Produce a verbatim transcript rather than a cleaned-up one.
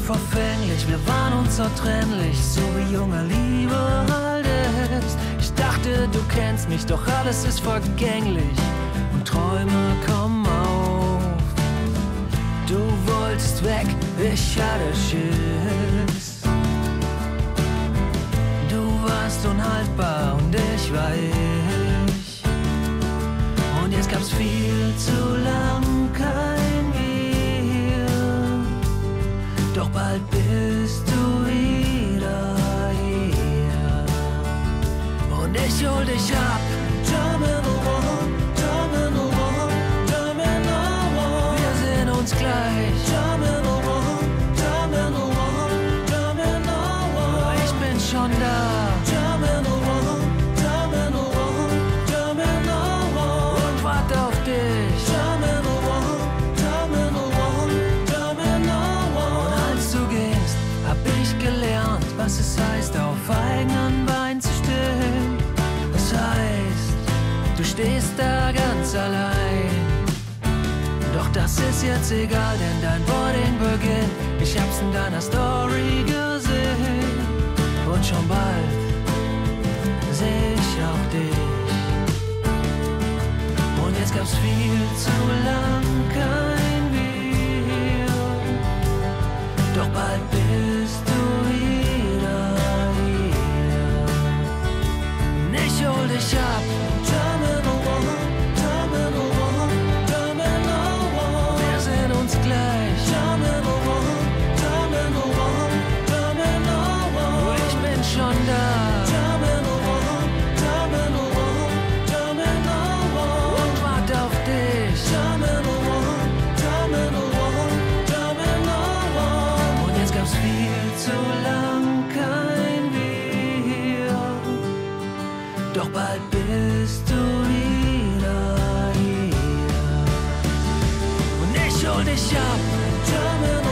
unverfänglich, wir waren unzertrennlich, so wie junge Liebe halt ist. Ich dachte, du kennst mich, doch alles ist vergänglich und Träume kommen auf. Du wolltest weg, ich hatte Schiss. Du warst unhaltbar und ich war ich. Und jetzt gab's viel zu lang kein Wir. Doch bald bist du wieder hier. Und ich hol dich ab. Terminal One, Terminal One, Terminal One. Wir sehen uns gleich. Terminal One, Terminal One, Terminal One. Ich bin schon da. Terminal One, Terminal One, Terminal One. Und wart auf dich. Terminal One, Terminal One, Terminal One. Und als du gehst, hab ich gelernt, was es heißt, auf eigenen Beinen zu stehen. Das heißt, du stehst da ganz allein. Doch das ist jetzt egal, denn dein Boarding beginnt. Ich hab's in deiner Story gesehen. Und schon bald seh ich auch dich. Und jetzt gab's viel zu lang kein Wir. Doch bald bist du wieder hier. Ich hol dich ab. Terminal One, Terminal One, Terminal One. Wir sehen uns gleich. Terminal One, Terminal One, Terminal One. Ich bin schon da. Terminal One, Terminal One, Terminal One. Und wart auf dich. Terminal One, Terminal One, Terminal One. Und jetzt gab's viel zu lang kein Wir. Doch bald bist du wieder hier. Und ich hol dich ab. Terminal